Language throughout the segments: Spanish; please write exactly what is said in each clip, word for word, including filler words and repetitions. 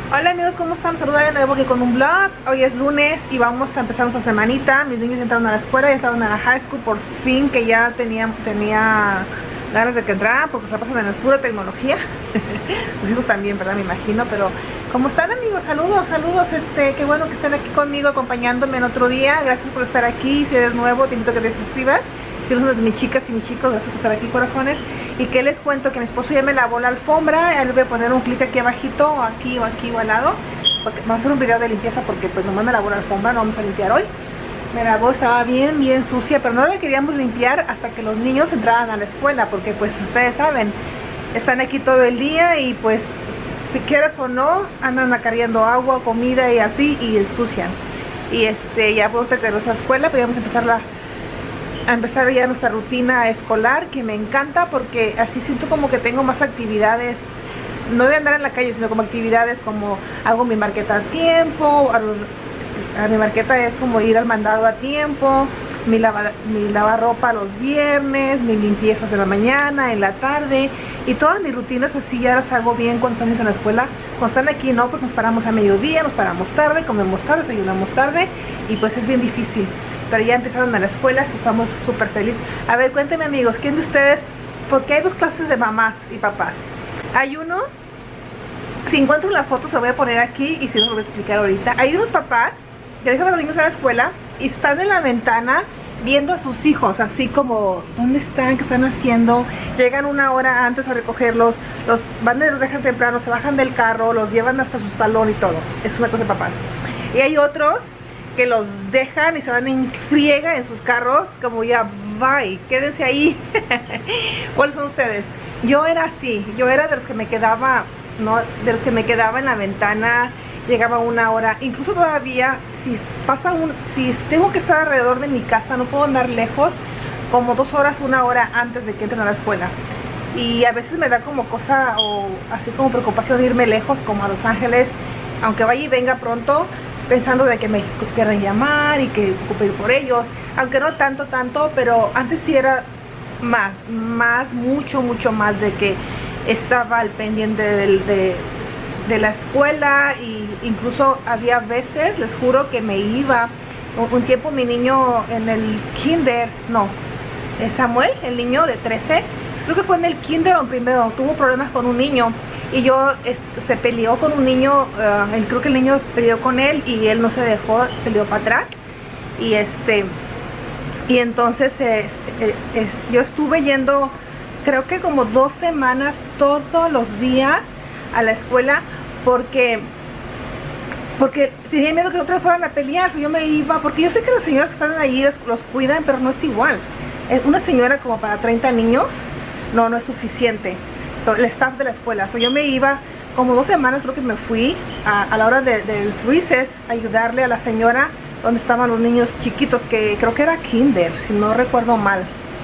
Hola amigos, ¿cómo están? Saludos de nuevo aquí con un vlog. Hoy es lunes y vamos a empezar nuestra semanita. Mis niños entraron a la escuela, ya estaban a la high school. Por fin, que ya tenía, tenía ganas de que entraran, porque se la pasan en la pura tecnología. Los hijos también, ¿verdad? Me imagino. Pero ¿cómo están amigos? Saludos, saludos. Este, qué bueno que estén aquí conmigo, acompañándome en otro día. Gracias por estar aquí. Si eres nuevo, te invito a que te suscribas. Si eres uno de mis chicas y mis chicos, gracias por estar aquí, corazones. Y que les cuento que mi esposo ya me lavó la alfombra. Ya le voy a poner un clic aquí abajito, o aquí o aquí o al lado, porque vamos a hacer un video de limpieza, porque pues nomás me lavó la alfombra, no vamos a limpiar hoy. Me lavó, estaba bien, bien sucia, pero no la queríamos limpiar hasta que los niños entraran a la escuela, porque pues ustedes saben, están aquí todo el día y pues, si quieras o no, andan acarreando agua, comida y así, y ensucian. Y este, ya por que nos a la escuela, podíamos empezar la a empezar ya nuestra rutina escolar, que me encanta porque así siento como que tengo más actividades, no de andar en la calle, sino como actividades como hago mi marqueta a tiempo, a, los, a mi marqueta es como ir al mandado a tiempo, mi, lava, mi lavarropa los viernes, mis limpiezas de la mañana, en la tarde, y todas mis rutinas así ya las hago bien cuando están en la escuela. Cuando están aquí no, porque nos paramos a mediodía, nos paramos tarde, comemos tarde, desayunamos tarde, y pues es bien difícil. Pero ya empezaron a la escuela y estamos súper felices. A ver, cuéntenme amigos, ¿quién de ustedes? Porque hay dos clases de mamás y papás. Hay unos, si encuentro la foto se la voy a poner aquí y si no lo voy a explicar ahorita. Hay unos papás que dejan a los niños a la escuela y están en la ventana viendo a sus hijos, así como, ¿dónde están? ¿Qué están haciendo? Llegan una hora antes a recogerlos, los van y los dejan temprano, se bajan del carro, los llevan hasta su salón y todo. Es una cosa de papás. Y hay otros que los dejan y se van en friega en sus carros, como ya, bye, quédense ahí. ¿Cuáles son ustedes? Yo era así, yo era de los que me quedaba, no, de los que me quedaba en la ventana, llegaba una hora, incluso todavía, si pasa un, si tengo que estar alrededor de mi casa, no puedo andar lejos, como dos horas, una hora antes de que entren a la escuela. Y a veces me da como cosa, o así como preocupación irme lejos, como a Los Ángeles, aunque vaya y venga pronto, pensando de que me quieran llamar y que ocupe ir por ellos, aunque no tanto, tanto, pero antes sí era más, más, mucho, mucho más de que estaba al pendiente de, de, de la escuela, y incluso había veces, les juro, que me iba, un, un tiempo mi niño en el kinder, no, Samuel, el niño de trece, creo que fue en el kinder o en primero, tuvo problemas con un niño. Y yo, este, se peleó con un niño, uh, él, creo que el niño peleó con él y él no se dejó, peleó para atrás. Y este, y entonces eh, eh, eh, yo estuve yendo, creo que como dos semanas todos los días a la escuela, porque, porque tenía miedo que otros fueran a pelear. Yo me iba, porque yo sé que las señoras que están ahí los, los cuidan, pero no es igual. Una señora como para treinta niños, no, no es suficiente. So, el staff de la escuela, so, yo me iba como dos semanas, creo que me fui a, a la hora del de recess a ayudarle a la señora donde estaban los niños chiquitos, que creo que era kinder, si no recuerdo mal.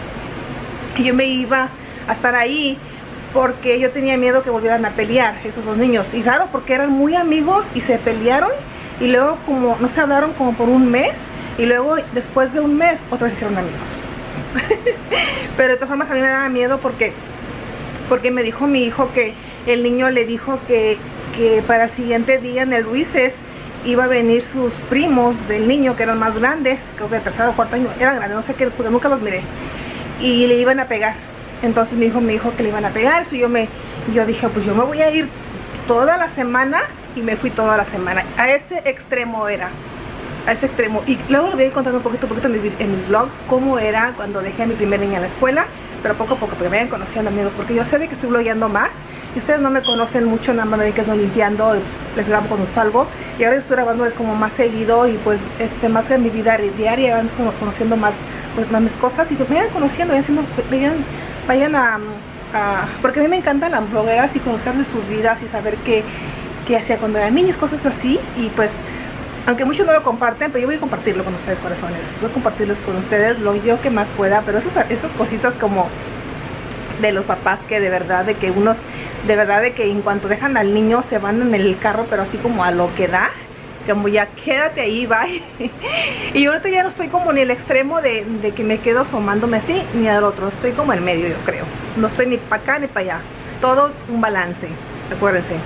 Y yo me iba a estar ahí porque yo tenía miedo que volvieran a pelear esos dos niños, y claro, porque eran muy amigos y se pelearon, y luego como no se hablaron como por un mes, y luego después de un mes otra vez hicieron amigos. Pero de todas formas a mí me daba miedo porque porque me dijo mi hijo que el niño le dijo que, que para el siguiente día en el recess iba a venir sus primos del niño, que eran más grandes, creo que de tercero o cuarto año, eran grandes, no sé qué, porque nunca los miré, y le iban a pegar. Entonces mi hijo me dijo que le iban a pegar. Eso yo me yo dije, pues yo me voy a ir toda la semana, y me fui toda la semana. A ese extremo era, a ese extremo. Y luego le voy a ir contando un poquito, un poquito en mis, en mis vlogs cómo era cuando dejé a mi primer niña en la escuela, pero poco a poco, porque me vayan conociendo amigos, porque yo sé de que estoy blogueando más, y ustedes no me conocen mucho, nada más me ven que ando limpiando, les grabo cuando salgo, y ahora estoy grabándoles como más seguido, y pues este más de mi vida diaria, van como conociendo más, pues, más mis cosas, y pues me vayan conociendo, vayan, siendo, vayan, vayan a, a, porque a mí me encantan las blogueras y conocer de sus vidas y saber qué, qué hacía cuando eran niños, cosas así, y pues aunque muchos no lo comparten, pero yo voy a compartirlo con ustedes, corazones. Voy a compartirlos con ustedes lo yo que más pueda, pero esas, esas cositas como de los papás, que de verdad, de que unos, de verdad, de que en cuanto dejan al niño se van en el carro, pero así como a lo que da, como ya quédate ahí, bye. Y ahorita ya no estoy como ni el extremo de, de que me quedo asomándome así, ni al otro, estoy como en medio, yo creo. No estoy ni para acá ni para allá, todo un balance, acuérdense.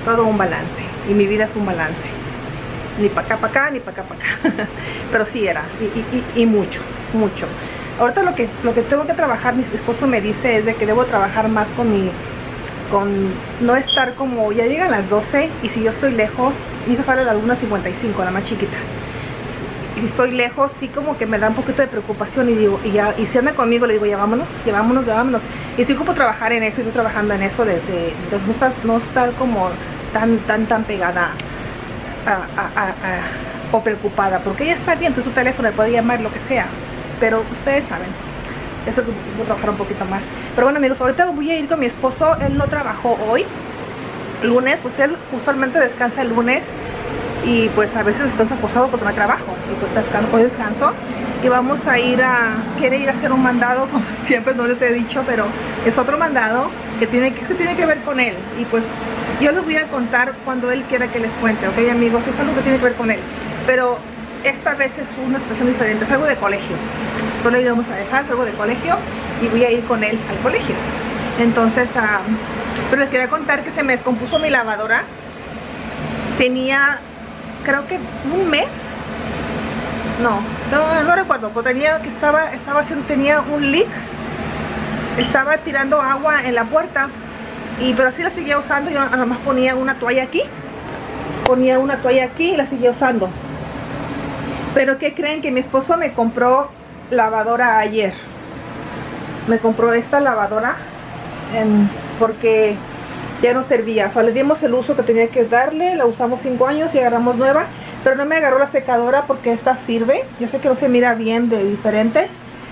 todo un balance. Y mi vida es un balance. Ni para acá, para acá, ni para acá, para acá. Pero sí era, y, y, y, y mucho, mucho. Ahorita lo que, lo que tengo que trabajar, mi esposo me dice, es de que debo trabajar más con mi, con no estar como, ya llegan las doce, y si yo estoy lejos, mi hija sale a las una cincuenta y cinco, la más chiquita. Y si estoy lejos, sí como que me da un poquito de preocupación, y digo, y, ya, y si anda conmigo, le digo, ya vámonos, ya vámonos, ya vámonos. Y sí ocupo trabajar en eso, y estoy trabajando en eso, de, de, de no, estar, no estar como tan, tan, tan pegada A, a, a, a, o preocupada, porque ella está bien, su teléfono, le puede llamar, lo que sea, pero ustedes saben, eso que voy a trabajar un poquito más. Pero bueno, amigos, ahorita voy a ir con mi esposo. Él no trabajó hoy, lunes, pues él usualmente descansa el lunes, y pues a veces descansa posado porque no hay trabajo, y pues descanso, hoy descanso, y vamos a ir a, quiere ir a hacer un mandado, como siempre no les he dicho, pero es otro mandado que tiene, es que tiene que ver con él, y pues yo les voy a contar cuando él quiera que les cuente, ok amigos, es algo que tiene que ver con él, pero esta vez es una situación diferente, es algo de colegio, solo íbamos a dejar algo de colegio, y voy a ir con él al colegio. Entonces, uh, pero les quería contar que se me descompuso mi lavadora, tenía, creo que un mes, no, no, no recuerdo, pero tenía que estaba, estaba haciendo, tenía un leak, estaba tirando agua en la puerta, y pero así la seguía usando. Yo nada más ponía una toalla aquí, ponía una toalla aquí y la seguía usando. Pero ¿qué creen? Que mi esposo me compró lavadora ayer, me compró esta lavadora en, porque ya no servía, o sea, le dimos el uso que tenía que darle, la usamos cinco años y agarramos nueva, pero no me agarró la secadora porque esta sirve. Yo sé que no se mira bien de diferentes,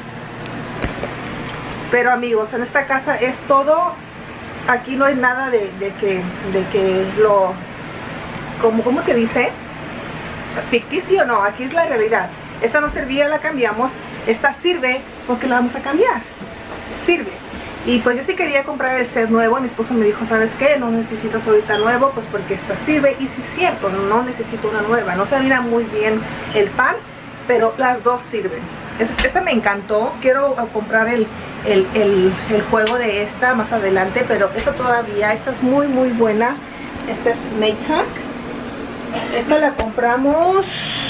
pero amigos, en esta casa es todo, aquí no hay nada de, de que de que lo, como, ¿cómo se dice? Ficticio, no, aquí es la realidad. Esta no servía, la cambiamos, esta sirve porque la vamos a cambiar, sirve. Y pues yo sí quería comprar el set nuevo, mi esposo me dijo, ¿sabes qué? No necesitas ahorita nuevo, pues porque esta sirve. Y sí es cierto, no necesito una nueva, no se mira muy bien el pan, pero las dos sirven. Esta me encantó, quiero comprar el, el, el, el juego de esta más adelante, pero esta todavía, esta es muy muy buena. Esta es Maytag, esta la compramos,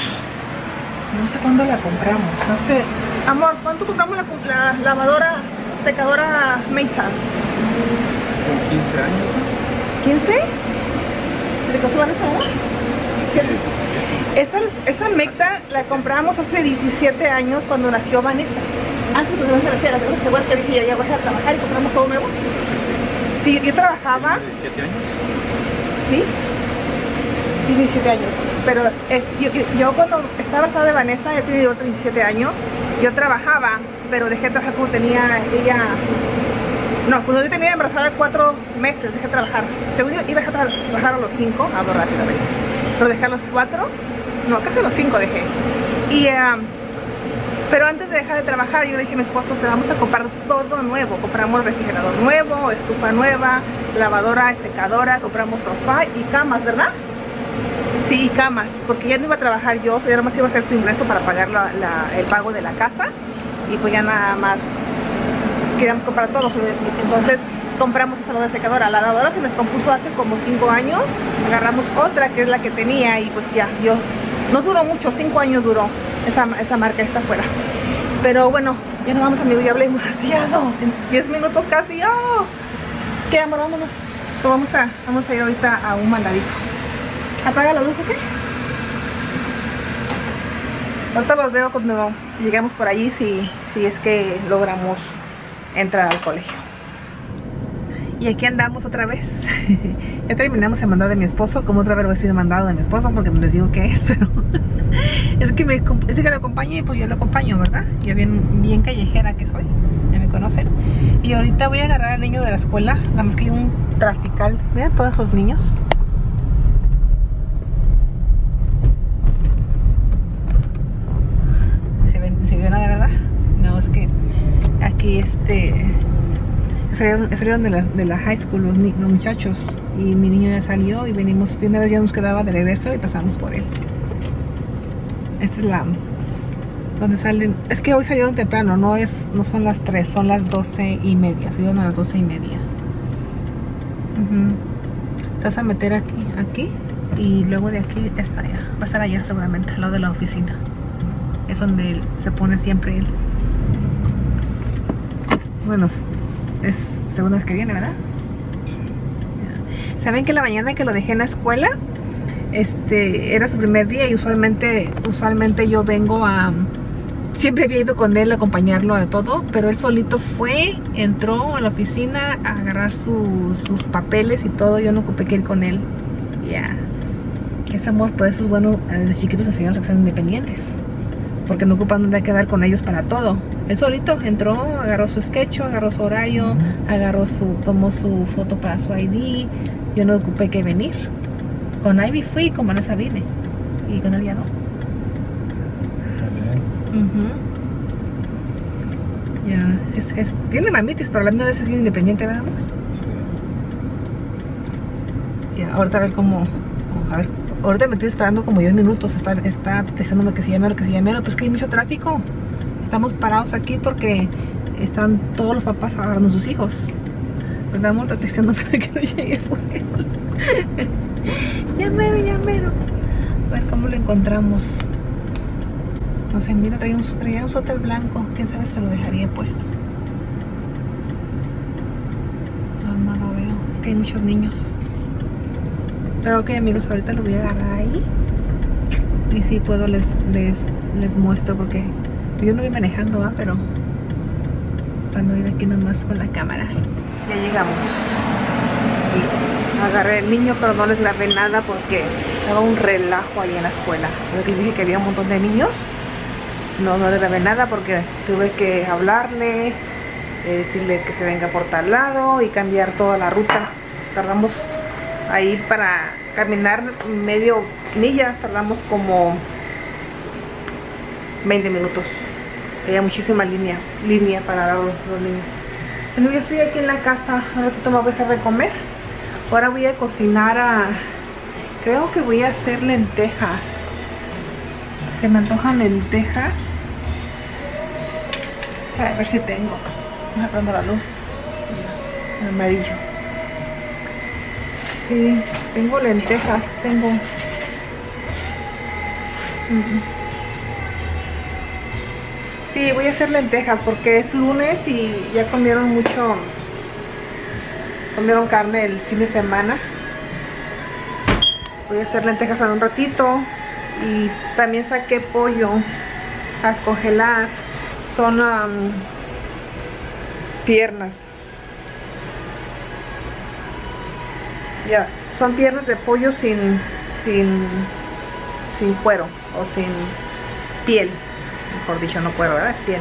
no sé cuándo la compramos, no sé, amor, ¿cuánto compramos la, la lavadora secadora Maytag? Como quince años, ¿no? ¿quince? ¿De qué van esa hora? Esa, esa Maytag la compramos hace diecisiete años cuando nació Vanessa. Antes de Vanessa naciera, igual que dije, ya voy a trabajar y compramos todo nuevo. Sí, yo trabajaba. ¿diecisiete años? Sí, tiene diecisiete años. Pero es, yo, yo, yo cuando estaba embarazada de Vanessa, ya tenía otros diecisiete años, yo trabajaba, pero dejé de trabajar cuando tenía ella. No, cuando yo tenía embarazada cuatro meses, dejé de trabajar. Según yo iba a dejar de trabajar a los cinco, hablo rápido a veces, pero dejé a los cuatro, no, casi a los cinco dejé. Y, um, pero antes de dejar de trabajar, yo le dije a mi esposo, se vamos a comprar todo nuevo. Compramos refrigerador nuevo, estufa nueva, lavadora, secadora, compramos sofá y camas, ¿verdad? Sí, y camas, porque ya no iba a trabajar yo, ya nada más iba a hacer su ingreso para pagar la, la, el pago de la casa, y pues ya nada más queríamos comprar todo. Entonces compramos esa lavadora secadora. La lavadora se me descompuso hace como cinco años, agarramos otra que es la que tenía, y pues ya, yo, no duró mucho, cinco años duró esa, esa marca, está afuera. Pero bueno, ya nos vamos, amigos, ya hablé demasiado, en diez minutos casi. ¡Oh! ¿Qué, amor? Vámonos. Pues vamos a, vamos a ir ahorita a un mandadito. Apaga la luz, ¿ok? Ahorita los veo cuando lleguemos por allí, si, si es que logramos entrar al colegio. Y aquí andamos otra vez. Ya terminamos el mandado de mi esposo. Como otra vez voy a decir el mandado de mi esposo, porque no les digo qué es, pero es que me es que lo acompañe, y pues yo lo acompaño, ¿verdad? Ya bien, bien callejera que soy, ya me conocen. Y ahorita voy a agarrar al niño de la escuela, nada más que hay un trafical. Vean todos esos niños. ¿Se ven, se vio nada, verdad? No, es que aquí este salieron, salieron de, la, de la high school los, los muchachos, y mi niño ya salió y venimos, de una vez ya nos quedaba de regreso y pasamos por él. Esta es la donde salen, es que hoy salieron temprano, no es, no son las tres, son las doce y media, salieron a las doce y media. Uh-huh. vas a meter aquí, aquí, y luego de aquí está allá. Va a estar allá seguramente, al lado de la oficina. Es donde él se pone siempre él. Bueno, es segunda vez que viene, ¿verdad? ¿Saben que la mañana que lo dejé en la escuela, este, era su primer día y usualmente, usualmente yo vengo a... Siempre había ido con él a acompañarlo a todo, pero él solito fue, entró a la oficina a agarrar sus, sus papeles y todo. Yo no ocupé que ir con él. Ya. Yeah. Ese amor, por eso es bueno desde chiquitos enseñarlos a que sean independientes. Porque no ocupan donde quedar con ellos para todo. Él solito entró, agarró su sketch, agarró su horario, agarró su, tomó su foto para su I D. Yo no ocupé que venir. Con Ivy fui, con Vanessa vine. Y con él ya no. Uh-huh. Ya, es, es, tiene mamitis, pero la misma vez es bien independiente, ¿verdad? Sí. Ya, ahorita a ver cómo, a ver, ahorita me estoy esperando como diez minutos, está, está diciéndome que se llame o que se llame, pero pues que hay mucho tráfico. Estamos parados aquí porque están todos los papás agarrando a sus hijos. ¿Verdad, amor? Está diciendo para que no llegue por él. Ya mero, ya mero. A ver cómo lo encontramos. No sé, mira, traía un, traía un suéter blanco. Quién sabe si se lo dejaría puesto. No, no lo veo. Es que hay muchos niños. Pero ok, amigos, ahorita lo voy a agarrar ahí. Y si puedo les, les, les muestro porque yo no voy manejando, ¿ah? Pero para no ir aquí nomás con la cámara. Ya llegamos. Y agarré el niño, pero no les grabé nada porque estaba un relajo ahí en la escuela. Yo les dije que había un montón de niños. No, no le grabé nada porque tuve que hablarle, eh, decirle que se venga por tal lado y cambiar toda la ruta. Tardamos ahí para caminar medio milla, tardamos como veinte minutos. Había muchísima línea, línea para los, los niños. Si no, yo estoy aquí en la casa, ahora te tomo a hacer de comer. Ahora voy a cocinar a... Creo que voy a hacer lentejas. Se me antojan lentejas. A ver si tengo. Voy a prender la luz. El amarillo. Sí, tengo lentejas. Tengo. Sí, voy a hacer lentejas porque es lunes y ya comieron mucho. Comieron carne el fin de semana. Voy a hacer lentejas en un ratito. Y también saqué pollo a descongelar. Son um, piernas. Ya, son piernas de pollo sin, sin, sin cuero o sin piel. Mejor dicho, no cuero, ¿verdad? Es piel.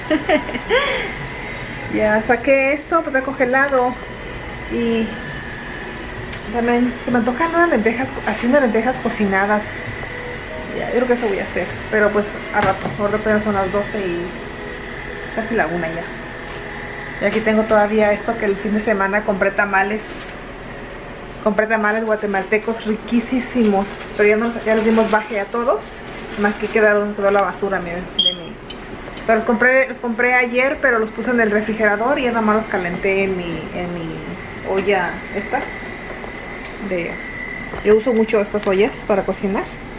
Ya saqué esto, pues está congelado. Y también se me antojan unas lentejas, haciendo lentejas cocinadas. Ya, yo creo que eso voy a hacer. Pero pues a rato, ahora apenas son las doce y casi la una ya. Y aquí tengo todavía esto que el fin de semana compré tamales. Compré tamales guatemaltecos riquísimos. Pero ya, nos, ya les dimos baje a todos. Más que quedaron toda la basura, miren, de mí. Pero los compré, los compré ayer, pero los puse en el refrigerador y ya nada más los calenté en mi, en mi olla esta. De, yo uso mucho estas ollas para cocinar.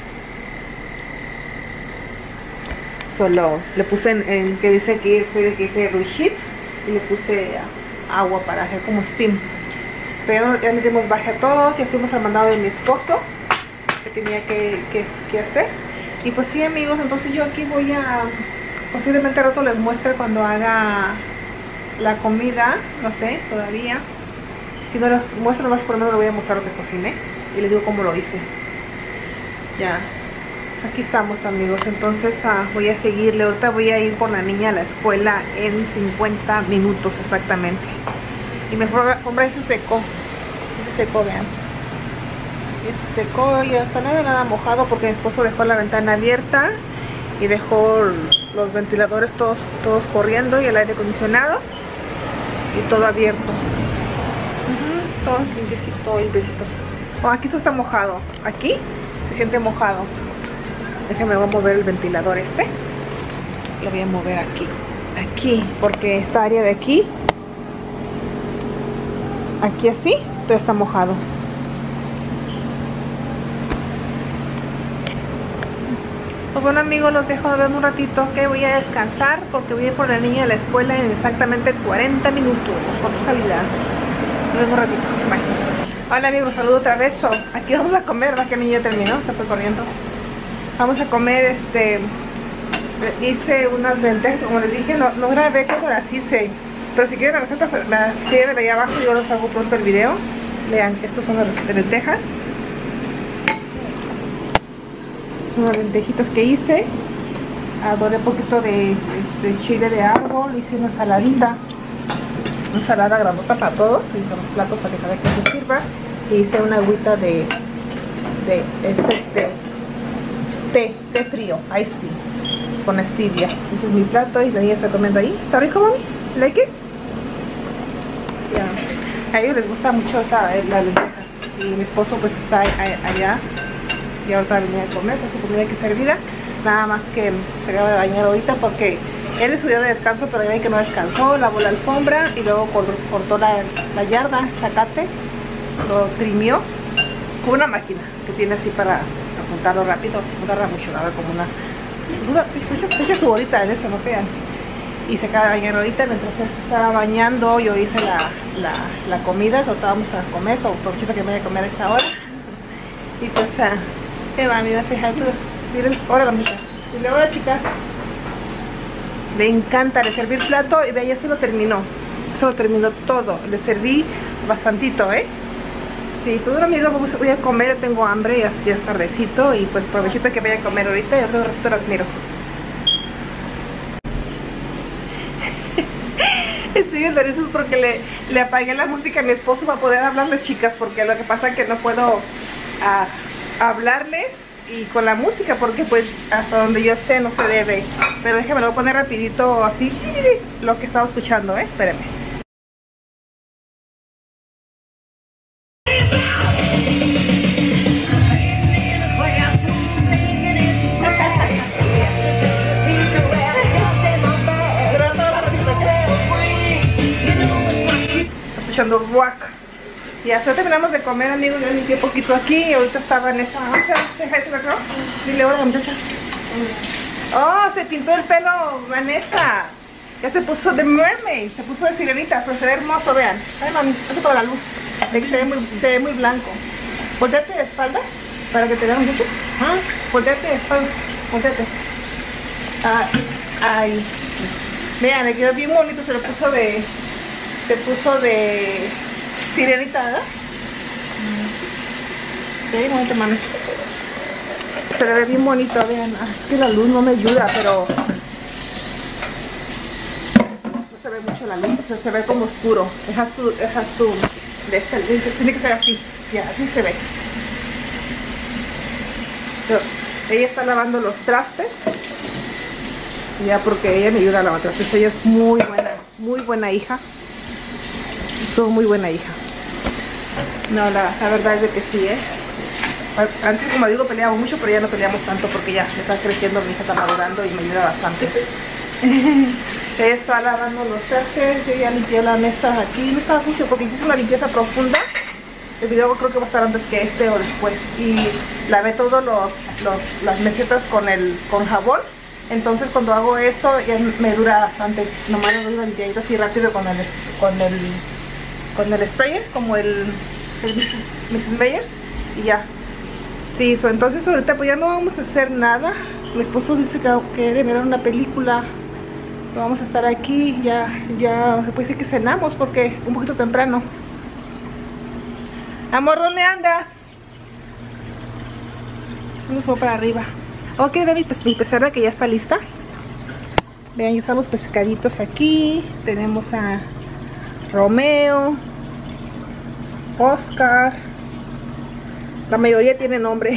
Solo le puse en, en que dice aquí, fue que dice reheat, y le puse agua para hacer como steam. Pero ya le dimos baje a todos, ya fuimos al mandado de mi esposo que tenía que, que, que hacer. Y pues sí, amigos, entonces yo aquí voy a, posiblemente al rato les muestre cuando haga la comida, no sé, todavía. Si no les muestro, más por lo menos les voy a mostrar lo que cociné y les digo cómo lo hice. Ya. Aquí estamos, amigos, entonces uh, voy a seguirle. Ahorita voy a ir por la niña a la escuela en cincuenta minutos exactamente. Y mejor, hombre, ese secó. Ese secó, vean. Ese secó y hasta nada, nada mojado porque mi esposo dejó la ventana abierta y dejó los ventiladores todos, todos corriendo y el aire acondicionado y todo abierto. Uh-huh, todo es limpiecito, limpiecito. Oh, aquí esto está mojado. Aquí se siente mojado. Déjenme, voy a mover el ventilador este. Lo voy a mover aquí. Aquí, porque esta área de aquí, aquí así, todo está mojado. Pues bueno amigos, los dejo de ver un ratito que voy a descansar porque voy a ir por la niña a la escuela en exactamente cuarenta minutos. Otra salida. Nos vemos un ratito. Bye. Hola amigos, los saludo otra vez. So, aquí vamos a comer, va que mi niña terminó, se fue corriendo. Vamos a comer este. Hice unas lentejas, como les dije, no, no grabé cómo las hice. Pero si quieren la receta, la tienen ahí abajo, yo les hago pronto el video. Vean, estos son las lentejas. Son las lentejitas que hice. Adoré un poquito de, de, de chile de árbol. Hice una saladita, una salada grandota para todos. Hice unos platos para que cada quien se sirva. Y hice una agüita de, de es este té, té frío, iced tea, con stevia. Ese es mi plato y la niña está comiendo ahí. ¿Está rico, mami? ¿Like it? Yeah. A ellos les gusta mucho esa, las lentejas. Y mi esposo pues está allá. Y ahorita venía a comer con su comida aquí servida. Nada más que se acaba de bañar ahorita porque él es su día de descanso, pero ya ven que no descansó, lavó la alfombra y luego cortó la, la yarda, zacate, lo trimió con una máquina que tiene así para apuntarlo rápido, no tarda mucho, nada como una... Se echa su horita en eso, no crean. Y se acaba de bañar ahorita, mientras él se estaba bañando, yo hice la, la, la comida, lo estábamos a comer, o provechito que me voy a comer a esta hora. Y pues... Uh, Hey, mami, vas a dejar tú. Miren, hola muchachas. Dile hola, chicas. Le encanta, le serví el plato y vean, ya se lo terminó. Se lo terminó todo. Le serví bastantito, ¿eh? Sí, pues bueno, amigos, vamos, voy a comer. Tengo hambre, ya, ya es tardecito. Y pues provechito que vaya a comer ahorita. Y otro ratito las miro. Estoy en risas porque le, le apagué la música a mi esposo para poder hablarles, chicas. Porque lo que pasa es que no puedo... Uh, hablarles y con la música porque pues hasta donde yo sé no se debe, pero déjame lo voy a poner rapidito así lo que estaba escuchando, eh, espérenme. Está escuchando rock. Ya se terminamos de comer, amigos. Yo limpié un poquito aquí y ahorita estaba en esa... Dile hola, muchachas. Oh, se pintó el pelo, Vanessa. Ya se puso de mermaid, se puso de sirenita, pero se ve hermoso, vean. Ay, mami, hace para la luz. Se ve muy, se ve muy blanco. Volteate de espaldas para que te vean, muchachos. ¿Ah? Volteate de espaldas, volteate. Ah, ay. Vean, le quedó bien bonito, se lo puso de... Se puso de... sirenita, ¿verdad? Sí, bonito, mami. Se ve bien bonito, vean. Ah, es que la luz no me ayuda, pero no se ve mucho la luz, o sea, se ve como oscuro. Deja tu, deja tu, de este, tiene que ser así, ya, así se ve. Pero ella está lavando los trastes, ya, porque ella me ayuda a lavar trastes. Ella es muy buena, muy buena hija. Soy muy buena hija. No, la, la verdad es de que sí, ¿eh? Antes, como digo, peleamos mucho, pero ya no peleamos tanto porque ya está creciendo, mi hija está madurando y me ayuda bastante. Ella está lavando los trastes, yo ya limpié la mesa aquí, no estaba sucio porque hice una limpieza profunda. El video creo que va a estar antes que este o después. Y lavé todos los, los las mesetas con el con jabón. Entonces cuando hago esto ya me dura bastante. Nomás lo doy limpiadito así rápido con el con el con el sprayer, como el, el missus Meyers, y ya. Sí, so, entonces ahorita pues ya no vamos a hacer nada. Mi esposo dice que quiere mirar una película. Vamos a estar aquí, ya, ya se puede decir que cenamos porque un poquito temprano. Amor, ¿dónde andas? Vamos para arriba. Ok, baby, pues mi pecera que ya está lista. Vean, ya están los pescaditos aquí. Tenemos a Romeo, Oscar. La mayoría tiene nombre.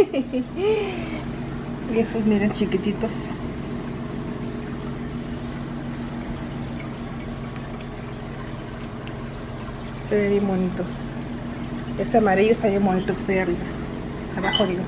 Y esos, miren, chiquititos. Se ven bien bonitos. Ese amarillo está bien bonito que está ahí arriba. Abajo digo.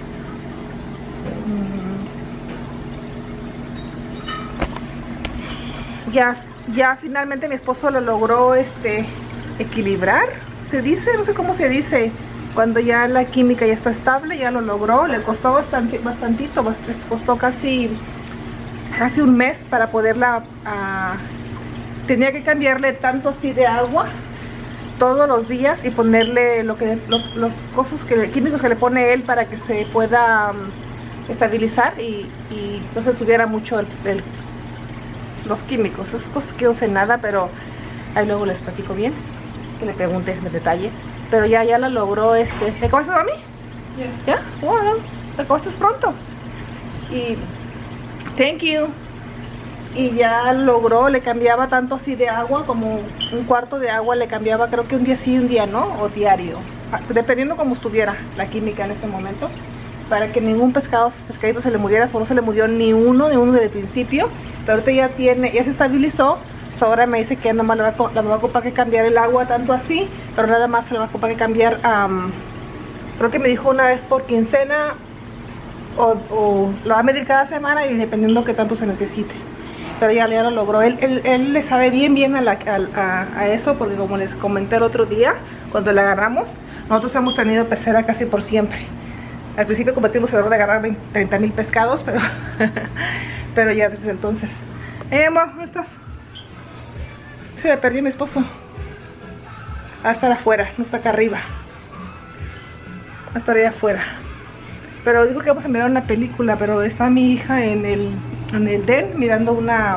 Mm. Ya, ya finalmente mi esposo lo logró este equilibrar. Se dice, no sé cómo se dice. Cuando ya la química ya está estable, ya lo logró. Le costó bastante, bastantito, bastante, costó casi, casi un mes para poderla... Uh, tenía que cambiarle tanto así de agua todos los días y ponerle lo que, lo, los cosas que, químicos que le pone él para que se pueda um, estabilizar y, y no se subiera mucho el, el, los químicos. Esas cosas que no sé nada, pero ahí luego les platico bien, que le pregunte en detalle. Pero ya, ya la logró. Este, ¿te acabaste, mami? Yeah. ¿Ya? Bueno, te acabaste pronto. Y thank you. Y ya logró, le cambiaba tanto así de agua, como un cuarto de agua le cambiaba, creo que un día sí, un día no, o diario, dependiendo cómo estuviera la química en ese momento, para que ningún pescado, pescadito se le muriera. Solo se le murió ni uno, ni uno desde el principio, pero ahorita ya tiene, ya se estabilizó. So ahora me dice que nomás le va, a, le va a ocupar que cambiar el agua tanto así, pero nada más se le va a ocupar que cambiar, um, creo que me dijo una vez por quincena, o, o lo va a medir cada semana y dependiendo que tanto se necesite. Pero ya, ya lo logró. Él, él, él le sabe bien bien a, la, a, a eso, porque como les comenté el otro día, cuando le agarramos, nosotros hemos tenido pecera casi por siempre. Al principio cometimos el error de agarrar treinta mil pescados, pero, pero ya desde entonces. Eh, amor, ¿dónde estás? Se me perdió mi esposo. Va a estar afuera, no está acá arriba. Va a estar allá afuera. Pero dijo que vamos a mirar una película, pero está mi hija en el, en el den mirando una...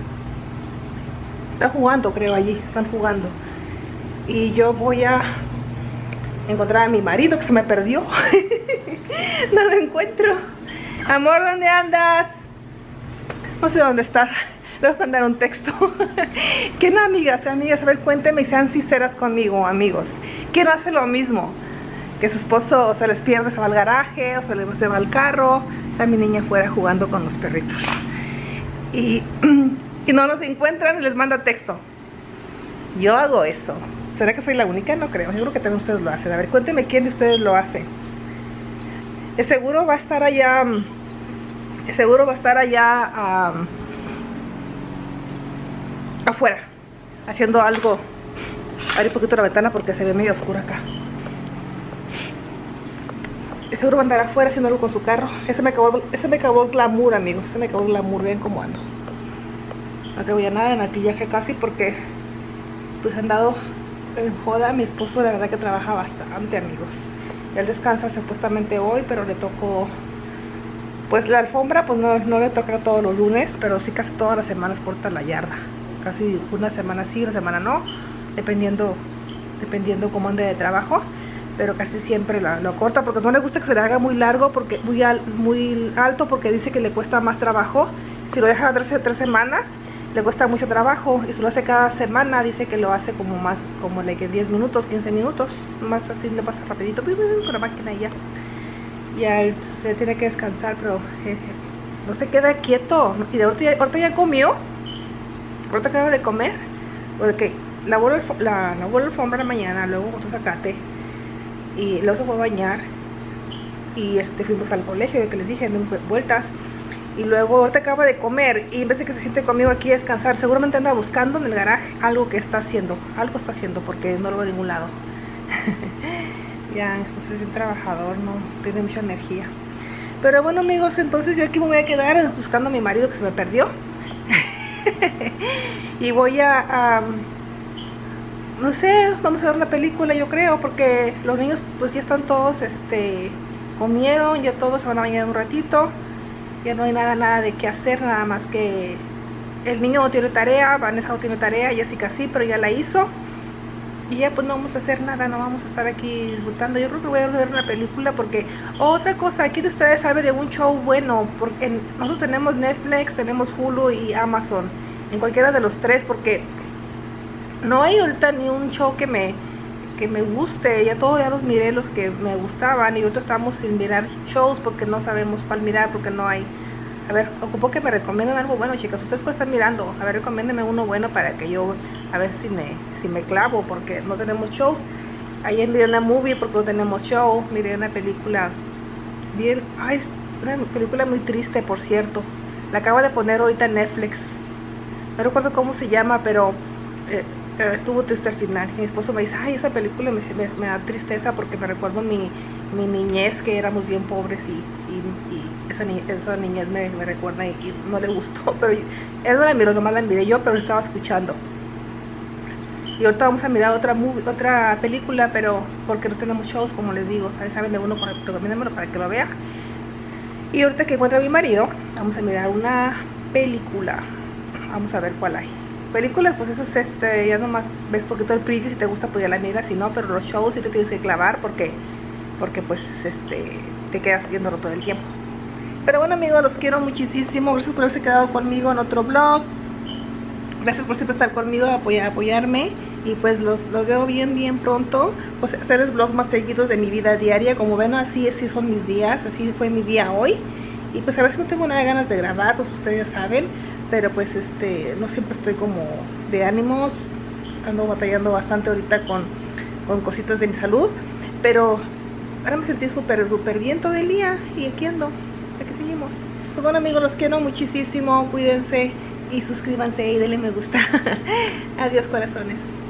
Está jugando, creo, allí, están jugando. Y yo voy a encontrar a mi marido que se me perdió. No lo encuentro. Amor, ¿dónde andas? No sé dónde está. Le voy a mandar un texto. Que no, amigas, amigas, a ver, cuéntenme y sean sinceras conmigo, amigos. ¿Quién hace lo mismo? Que su esposo se les pierde, se va al garaje, o se les se va al carro. Está mi niña afuera jugando con los perritos. Y, y no nos encuentran y les manda texto. Yo hago eso. ¿Será que soy la única? No creo. Yo creo que también ustedes lo hacen. A ver, cuéntenme quién de ustedes lo hace. De seguro va a estar allá. De seguro va a estar allá. Um, afuera, haciendo algo. Abrí un poquito la ventana porque se ve medio oscura acá. Seguro va a andar afuera haciendo algo con su carro. Ese me acabó, ese me acabó el glamour, amigos. Ese me acabó el glamour. Vean cómo ando. No tengo ya nada de maquillaje casi porque pues han dado en joda. Mi esposo de verdad que trabaja bastante, amigos. Él descansa supuestamente hoy, pero le tocó pues la alfombra, pues no, no le toca todos los lunes, pero sí casi todas las semanas corta la yarda. Casi una semana sí, una semana no, dependiendo dependiendo cómo ande de trabajo, pero casi siempre la, lo corta porque no le gusta que se le haga muy largo, porque muy, al, muy alto, porque dice que le cuesta más trabajo. Si lo deja tres, tres semanas, le cuesta mucho trabajo, y si lo hace cada semana, dice que lo hace como más, como le que diez minutos, quince minutos, más así le pasa rapidito, con la máquina y ya. Ya se tiene que descansar, pero eh, no se queda quieto. Y de ahorita, ahorita ya comió. Ahorita acaba de comer, porque lavó la, la, lavó la alfombra en la mañana, luego botó zacate y luego se fue a bañar y este, fuimos al colegio, de que les dije, en vueltas, y luego ahorita acaba de comer y en vez de que se siente conmigo aquí a descansar, seguramente anda buscando en el garaje algo que está haciendo, algo está haciendo porque no lo veo a ningún lado. Ya, mi esposo es un trabajador, no tiene mucha energía. Pero bueno, amigos, entonces yo aquí me voy a quedar buscando a mi marido que se me perdió. Y voy a, a no sé, vamos a ver una película, yo creo, porque los niños pues ya están todos, este, comieron, ya todos se van a bañar un ratito, ya no hay nada, nada de qué hacer, nada más que el niño no tiene tarea, Vanessa no tiene tarea, Jessica sí, pero ya la hizo, y ya pues no vamos a hacer nada, no vamos a estar aquí disfrutando. Yo creo que voy a ver una película porque, otra cosa, ¿quién de ustedes sabe de un show bueno? Porque en, nosotros tenemos Netflix, tenemos Hulu y Amazon, en cualquiera de los tres, porque no hay ahorita ni un show que me, que me guste. Ya todos ya los miré, los que me gustaban, y ahorita estamos sin mirar shows porque no sabemos cuál mirar, porque no hay. A ver, ocupo que me recomienden algo bueno, chicas. Ustedes pueden estar mirando, a ver, recomiéndenme uno bueno para que yo, a ver si me, si me clavo, porque no tenemos show. Ayer miré una movie porque no tenemos show. Miré una película bien, ay, es una película muy triste, por cierto. La acaba de poner ahorita en Netflix. No recuerdo cómo se llama, pero eh, pero estuvo triste al final. Y mi esposo me dice, ay, esa película me, me, me da tristeza porque me recuerdo mi, mi niñez, que éramos bien pobres y, y, y esa, ni, esa niñez me, me recuerda y, y no le gustó, pero él no la miró, nomás la miré yo, pero estaba escuchando. Y ahorita vamos a mirar otra movie, otra película, pero porque no tenemos shows, como les digo, ¿sabes? Saben de uno, recomiéndamelo para que lo vea. Y ahorita que encuentre a mi marido, vamos a mirar una película. Vamos a ver cuál hay. Películas, pues eso es este, ya nomás ves poquito el preview, si te gusta pues ya la miras, si no, pero los shows sí te tienes que clavar porque, porque pues este, te quedas viéndolo todo el tiempo. Pero bueno amigos, los quiero muchísimo, gracias por haberse quedado conmigo en otro vlog. Gracias por siempre estar conmigo, apoyar, apoyarme. Y pues los, los veo bien, bien pronto. Pues hacerles vlogs más seguidos de mi vida diaria. Como ven, así, así son mis días. Así fue mi día hoy. Y pues a veces no tengo nada de ganas de grabar, pues ustedes ya saben. Pero pues este, no siempre estoy como de ánimos. Ando batallando bastante ahorita con, con cositas de mi salud. Pero ahora me sentí súper, súper bien todo el día. Y aquí ando, aquí seguimos. Pues bueno amigos, los quiero muchísimo. Cuídense. Y suscríbanse y denle me gusta. Adiós corazones.